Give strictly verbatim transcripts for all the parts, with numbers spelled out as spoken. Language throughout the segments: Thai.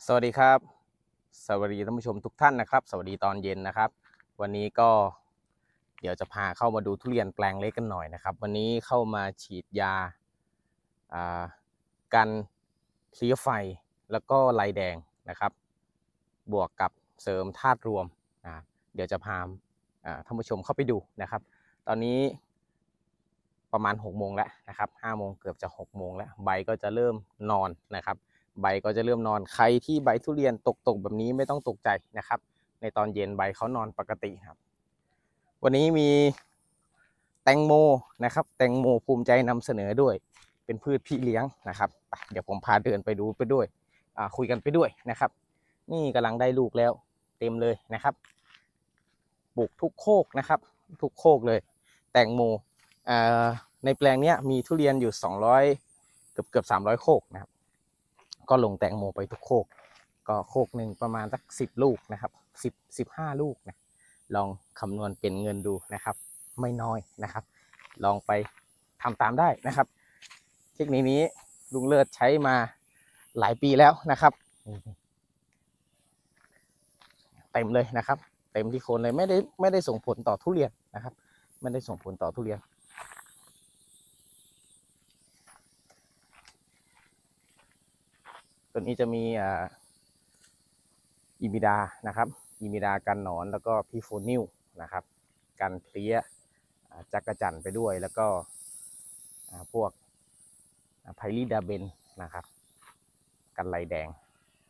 สวัสดีครับสวัสดีท่านผู้ชมทุกท่านนะครับสวัสดีตอนเย็นนะครับวันนี้ก็เดี๋ยวจะพาเข้ามาดูทุเรียนแปลงเล็กกันหน่อยนะครับวันนี้เข้ามาฉีดยากันเพลี้ยไฟแล้วก็ลายแดงนะครับบวกกับเสริมธาตุรวมนะเดี๋ยวจะพาท่านผู้ชมเข้าไปดูนะครับตอนนี้ประมาณหกโมงแล้วนะครับห้าโมงเกือบจะหกโมงแล้วใบก็จะเริ่มนอนนะครับใบก็จะเริ่มนอนใครที่ใบทุเรียนตกตกแบบนี้ไม่ต้องตกใจนะครับในตอนเย็นใบเขานอนปกติครับวันนี้มีแตงโมนะครับแตงโมภูมิใจนำเสนอด้วยเป็นพืชพี่เลี้ยงนะครับเดี๋ยวผมพาเดินไปดูไปด้วยคุยกันไปด้วยนะครับนี่กำลังได้ลูกแล้วเต็มเลยนะครับปลูกทุกโคกนะครับทุกโคกเลยแตงโมในแปลงนี้มีทุเรียนอยู่สองร้อยเกือบเกือบสามร้อยโคกนะครับก็ลงแตงโมไปทุกโคกก็โคกหนึ่งประมาณสักสิบลูกนะครับสิบสิบห้าลูกนะลองคำนวณเป็นเงินดูนะครับไม่น้อยนะครับลองไปทำตามได้นะครับเทคนิคนี้ลุงเลิศใช้มาหลายปีแล้วนะครับเต็มเลยนะครับเต็มที่โคนเลยไม่ได้ไม่ได้ส่งผลต่อทุเรียนนะครับไม่ได้ส่งผลต่อทุเรียนตัวนี้จะมีอิมิดานะครับอิมิดากันหนอนแล้วก็พีโฟนิลนะครับกันเพลี้ยจักรจั่นไปด้วยแล้วก็พวกไพลิดาเบนนะครับกันลายแดง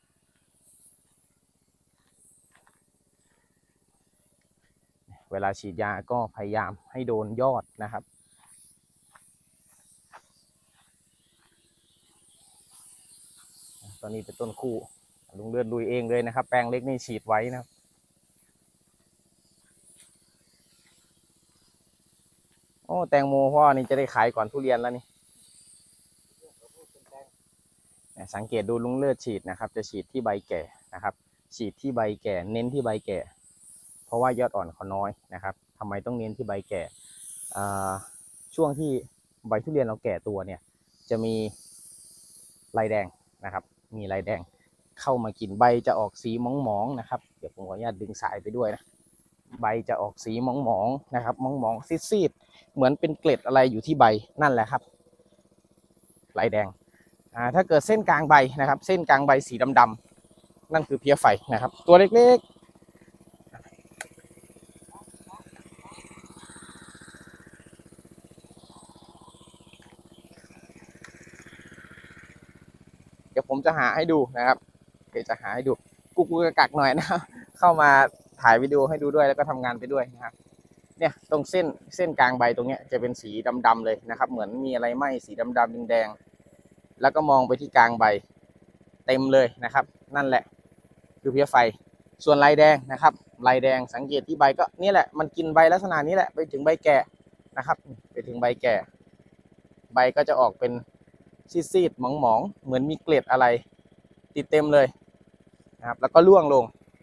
เวลาฉีดยาก็พยายามให้โดนยอดนะครับตอนนี้เป็นต้นคู่ลุงเลือดลุยเองเลยนะครับแปลงเล็กนี่ฉีดไว้นะโอ้แตงโมพ่อนี่จะได้ขายก่อนทุเรียนแล้วนี่สังเกตดูลุงเลือดฉีดนะครับจะฉีดที่ใบแก่นะครับฉีดที่ใบแก่เน้นที่ใบแก่เพราะว่ายอดอ่อนเขาน้อยนะครับทำไมต้องเน้นที่ใบแก่ช่วงที่ใบทุเรียนเราแก่ตัวเนี่ยจะมีลายแดงนะครับมีลายแดงเข้ามากินใบจะออกสีมองๆนะครับเดี๋ยวผมขออนุญาตดึงสายไปด้วยนะใบจะออกสีมองๆนะครับมองๆซีดๆเหมือนเป็นเกล็ดอะไรอยู่ที่ใบนั่นแหละครับลายแดงอ่าถ้าเกิดเส้นกลางใบนะครับเส้นกลางใบสีดำๆนั่นคือเพลี้ยไฟนะครับตัวเล็กๆเดี๋ยวผมจะหาให้ดูนะครับเดี๋ยวจะหาให้ดูกุกกักหน่อยนะครับเข้ามาถ่ายวิดีโอให้ดูด้วยแล้วก็ทำงานไปด้วยนะครับเนี่ยตรงเส้นเส้นกลางใบตรงเนี้ยจะเป็นสีดำๆเลยนะครับเหมือนมีอะไรไหม้สีดำๆแดงๆแล้วก็มองไปที่กลางใบเต็มเลยนะครับนั่นแหละคือเพลี้ยไฟส่วนลายแดงนะครับลายแดงสังเกตที่ใบก็นี่แหละมันกินใบลักษณะนี้แหละไปถึงใบแก่นะครับไปถึงใบแก่ใบก็จะออกเป็นซีดๆหมองๆเหมือนมีเกล็ดอะไรติดเต็มเลยนะครับแล้วก็ร่วงลง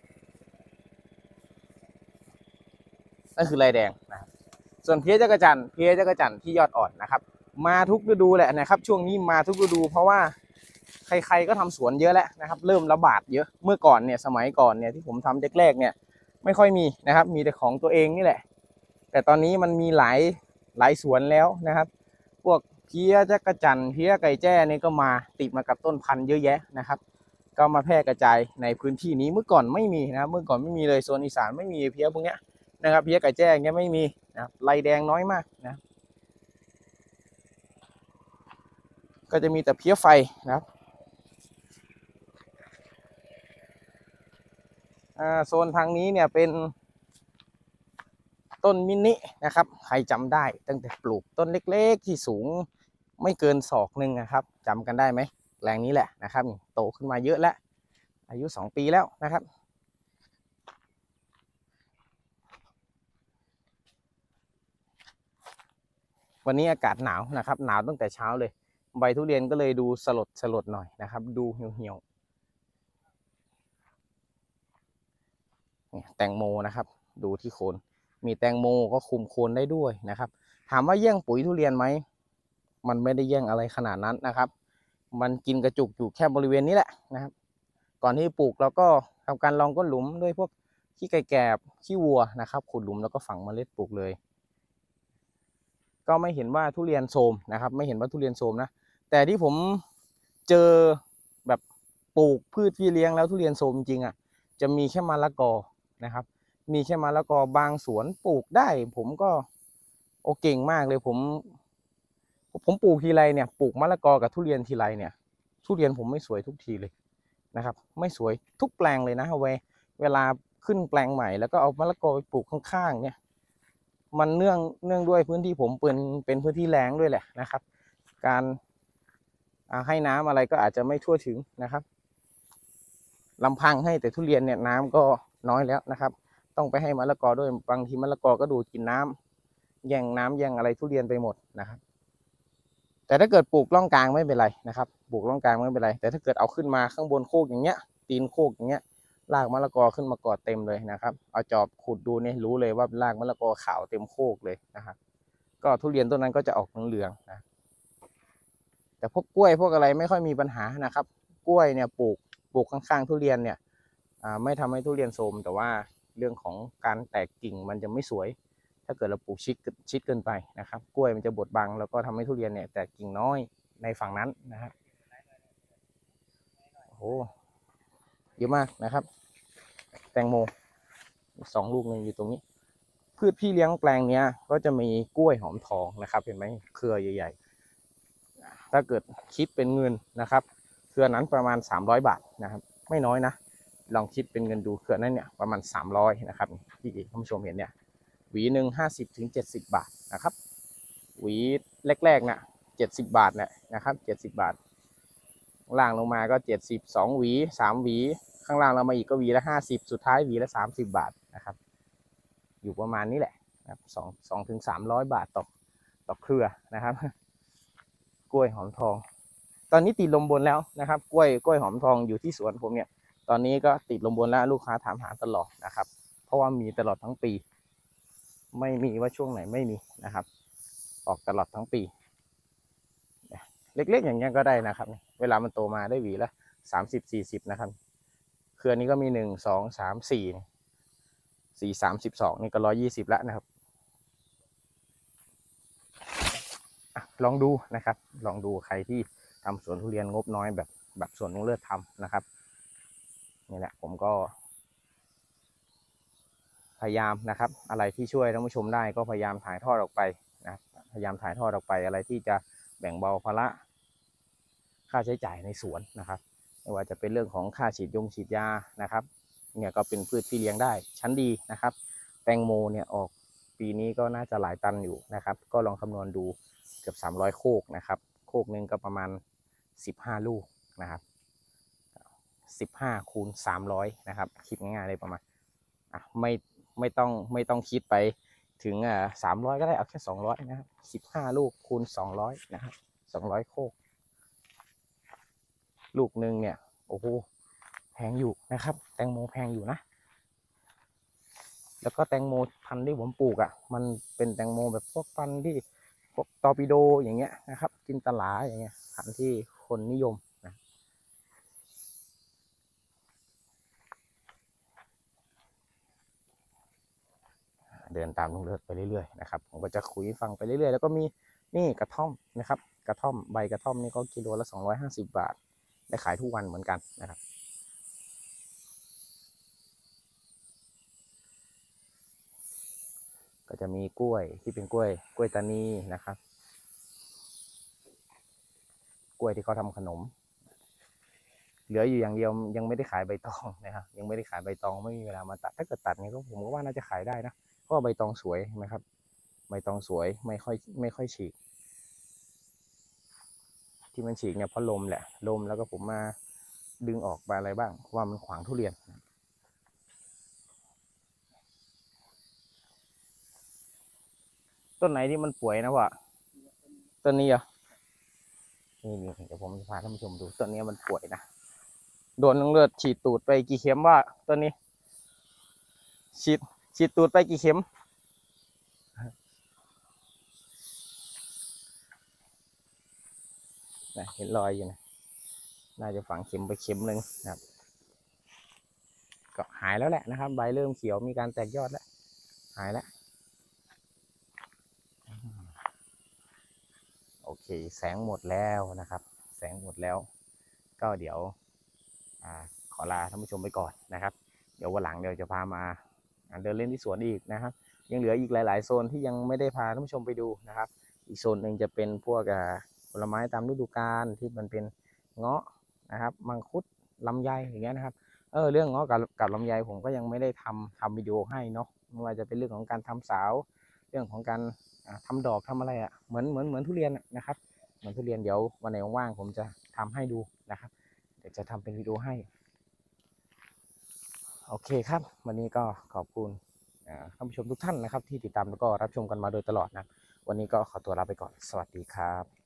นั่นคือลายแดงนะครับส่วนเพลี้ยจักรจั่นเพลี้ยจักรจั่นที่ยอดอ่อนนะครับมาทุกฤดูแหละนะครับช่วงนี้มาทุกฤดูเพราะว่าใครๆก็ทำสวนเยอะแล้วนะครับเริ่มระบาดเยอะเมื่อก่อนเนี่ยสมัยก่อนเนี่ยที่ผมทำแรกๆเนี่ยไม่ค่อยมีนะครับมีแต่ของตัวเองนี่แหละแต่ตอนนี้มันมีหลายหลายสวนแล้วนะครับพวกเพลี้ยจักรจั่นเพลี้ยไก่แจ้นี่ก็มาติดมากับต้นพันธุ์เยอะแยะนะครับก็มาแพร่กระจายในพื้นที่นี้เมื่อก่อนไม่มีนะเมื่อก่อนไม่มีเลยโซนอีสานไม่มีเพลี้ยพวกเนี้ยนะครับเพลี้ยไก่แจ้เงี้ยไม่มีนะลายแดงน้อยมากนะก็จะมีแต่เพลี้ยไฟนะครับโซนทางนี้เนี่ยเป็นต้นมินินะครับใครจำได้ตั้งแต่ปลูกต้นเล็กๆที่สูงไม่เกินศอกหนึ่งนะครับจำกันได้ไหมแปลงนี้แหละนะครับโตขึ้นมาเยอะแล้วอายุสองปีแล้วนะครับวันนี้อากาศหนาวนะครับหนาวตั้งแต่เช้าเลยใบทุเรียนก็เลยดูสลดสลดหน่อยนะครับดูเหี่ยวเหี่ยวแตงโมนะครับดูที่โคนมีแตงโมก็คุมโคนได้ด้วยนะครับถามว่าแย่งปุ๋ยทุเรียนไหมมันไม่ได้แย่งอะไรขนาดนั้นนะครับมันกินกระจุกอยู่แค่บริเวณนี้แหละนะครับก่อนที่ปลูกเราก็ทำการรองก้นหลุมด้วยพวกขี้ไก่แกบขี้วัวนะครับขุดหลุมแล้วก็ฝังเมล็ดปลูกเลยก็ไม่เห็นว่าทุเรียนโทรมนะครับไม่เห็นว่าทุเรียนโทรมนะแต่ที่ผมเจอแบบปลูกพืชพี่เลี้ยงแล้วทุเรียนโทรมจริงอ่ะจะมีแค่มะละกอนะครับมีแค่มะละกอบางสวนปลูกได้ผมก็โอเก่งมากเลยผมผมปลูกทีไรเนี่ยปลูกมะละกอกับทุเรียนทีไรเนี่ยทุเรียนผมไม่สวยทุกทีเลยนะครับไม่สวยทุกแปลงเลยนะเวเวลาขึ้นแปลงใหม่แล้วก็เอามะละกอไปปลูกข้างๆเนี่ยมันเนื่องเนื่องด้วยพื้นที่ผมเป็นเป็นพื้นที่แล้งด้วยแหละนะครับการให้น้ำอะไรก็อาจจะไม่ทั่วถึงนะครับลำพังให้แต่ทุเรียนเนี่ยน้ำก็น้อยแล้วนะครับต้องไปให้มะละกอด้วยบางทีมะละกอก็ดูดกินน้ำแย่งน้ำแย่งอะไรทุเรียนไปหมดนะครับแต่ถ้าเกิดปลูกร่องกลางไม่เป็นไรนะครับปลูกร่องกลางไม่เป็นไรแต่ถ้าเกิดเอาขึ้นมาข้างบนโคกอย่างเงี้ยตีนโคกอย่างเงี้ยรากมะละกอขึ้นมากอดเต็มเลยนะครับเอาจอบขุดดูเนี่ยรู้เลยว่ารากมะละกอขาวเต็มโคกเลยนะครับก็ทุเรียนต้นนั้นก็จะออกเหลืองๆนะแต่พวกกล้วยพวกอะไรไม่ค่อยมีปัญหานะครับกล้วยเนี่ยปลูกปลูกข้างๆทุเรียนเนี่ยไม่ทำให้ทุเรียนโทรมแต่ว่าเรื่องของการแตกกิ่งมันจะไม่สวยถ้าเกิดเราปลูกชิดชิดเกินไปนะครับกล้วยมันจะบดบังแล้วก็ทำให้ทุเรียนเนี่ยแตกกิ่งน้อยในฝั่งนั้นนะครับโอ้โหเยอะมากนะครับแตงโมสองลูกนึงอยู่ตรงนี้พืชพี่เลี้ยงแปลงเนี้ยก็จะมีกล้วยหอมทองนะครับเห็นไหมเครือใหญ่ๆถ้าเกิดคิดเป็นเงินนะครับเครือนั้นประมาณสามร้อยบาทนะครับไม่น้อยนะลองคิดเป็นเงินดูเครือนั้นเนี่ยประมาณสามร้อยนะครับที่ท่านผู้ชมเห็นเนี่ยหวีหนึ่งห้าสิบถึงเจ็ดสิบบาทนะครับหวีแรกๆเนี่ยเจ็ดสิบบาทเนี่ยนะครับเจ็ดสิบบาทล่างลงมาก็เจ็ดสิบสองหวีสามหวีข้างล่างเรามาอีกก็หวีละห้าสิบสุดท้ายหวีละสามสิบบาทนะครับอยู่ประมาณนี้แหละนะครับสองสองถึงสามร้อยบาทต่อต่อเครือนะครับกล้วยหอมทองตอนนี้ติดลมบนแล้วนะครับกล้วยกล้วยหอมทองอยู่ที่สวนผมเนี่ยตอนนี้ก็ติดลมบนแล้วลูกค้าถามหาตลอดนะครับเพราะว่ามีตลอดทั้งปีไม่มีว่าช่วงไหนไม่มีนะครับออกตลอดทั้งปีเล็กๆอย่างเงี้ยก็ได้นะครับเวลามันโตมาได้หวีละสามสิบสี่สิบนะครับเครือนี้ก็มีหนึ่งสองสามสี่สี่สามสิบสองนี่ก็ร้อยยี่สิบแล้วนะครับลองดูนะครับลองดูใครที่ทำสวนทุเรียนงบน้อยแบบแบบสวนลุงเลิศทำนะครับนี่แหละผมก็พยายามนะครับอะไรที่ช่วยท่านผู้ชมได้ก็พยายามถ่ายทอดออกไปนะพยายามถ่ายทอดออกไปอะไรที่จะแบ่งเบาภาระค่าใช้จ่ายในสวนนะครับไม่ว่าจะเป็นเรื่องของค่าฉีดยงฉีดยานะครับเนี่ยก็เป็นพืชที่เลี้ยงได้ชั้นดีนะครับแตงโมเนี่ยออกปีนี้ก็น่าจะหลายตันอยู่นะครับก็ลองคำนวณดูเกือบสามร้อยโคกนะครับโคกนึงก็ประมาณสิบห้าลูกนะครับสิบห้าคูณสามร้อยนะครับคิดง่ายๆเลยประมาณอ่ะไม่ไม่ต้องไม่ต้องคิดไปถึงอ่าสามร้อยก็ได้เอาแค่สองร้อยนะครับสิบห้าลูกคูณสองร้อยนะครับสองร้อยโคกลูกหนึ่งเนี่ยโอ้โหแพงอยู่นะครับแตงโมแพงอยู่นะแล้วก็แตงโมพันธุ์ที่ผมปลูกอ่ะมันเป็นแตงโมแบบพวกพันธุ์ที่พวกตอร์ปิโดอย่างเงี้ยนะครับจินตลาอย่างเงี้ยพันธุ์ที่คนนิยมนะเดินตามลุงเลิศไปเรื่อยๆนะครับผมก็จะคุยฟังไปเรื่อยๆแล้วก็มีนี่กระท่อมนะครับกระท่อมใบกระท่อมนี่ก็กิโลละสองร้อยห้าสิบบาทได้ขายทุกวันเหมือนกันนะครับก็จะมีกล้วยที่เป็นกล้วยกล้วยตานีนะครับกล้วยที่เขาทำขนมเหลืออยู่อย่างเดียวยังไม่ได้ขายใบตองนะครับยังไม่ได้ขายใบตองไม่มีเวลามาตัดถ้าเกิดตัดเนี่ยก็ผมก็ว่าน่าจะขายได้นะเพราะใบตองสวยไหมครับใบตองสวยไม่ค่อยไม่ค่อยฉีกที่มันฉีกเนี่ยเพราะลมแหละลมแล้วก็ผมมาดึงออกไปอะไรบ้างเพราะว่ามันขวางทุเรียนต้นไหนที่มันป่วยนะวะต้นนี้เหรอนี่นี่เดี๋ยวผมจะพาท่านผู้ชมดูต้นนี้มันป่วยนะโดนลุงเลือดฉีดตูดไปกี่เข็มว่าต้นนี้ฉีดฉีดตูดไปกี่เข็มนะเห็นรอยอยู่นะน่าจะฝังเข็มไปเข็มหนึ่งนะครับก็หายแล้วแหละนะครับใบเริ่มเขียวมีการแตกยอดแล้วหายแล้วโอเคแสงหมดแล้วนะครับแสงหมดแล้วก็เดี๋ยวอ่าขอลาท่านผู้ชมไปก่อนนะครับเดี๋ยววันหลังเดี๋ยวจะพามาเดินเล่นที่สวนอีกนะครับยังเหลืออีกหลายๆโซนที่ยังไม่ได้พาท่านผู้ชมไปดูนะครับอีกโซนหนึ่งจะเป็นพวกผลไม้ตามฤดูกาลที่มันเป็นเงาะนะครับมังคุดลำไยอย่างเงี้ยนะครับเออเรื่องเงาะกับกับลำไยผมก็ยังไม่ได้ทำทำวิดีโอให้เนาะไม่ว่าจะเป็นเรื่องของการทำสาวเรื่องของการทำดอกทำอะไรอ่ะเหมือนเหมือนเหมือนทุเรียนนะครับเหมือนทุเรียนเดี๋ยววันไหนว่างๆผมจะทำให้ดูนะครับเดี๋ยวจะทำเป็นวิดีโอให้โอเคครับวันนี้ก็ขอบคุณท่านผู้ชมทุกท่านนะครับที่ติดตามแล้วก็รับชมกันมาโดยตลอดนะวันนี้ก็ขอตัวลาไปก่อนสวัสดีครับ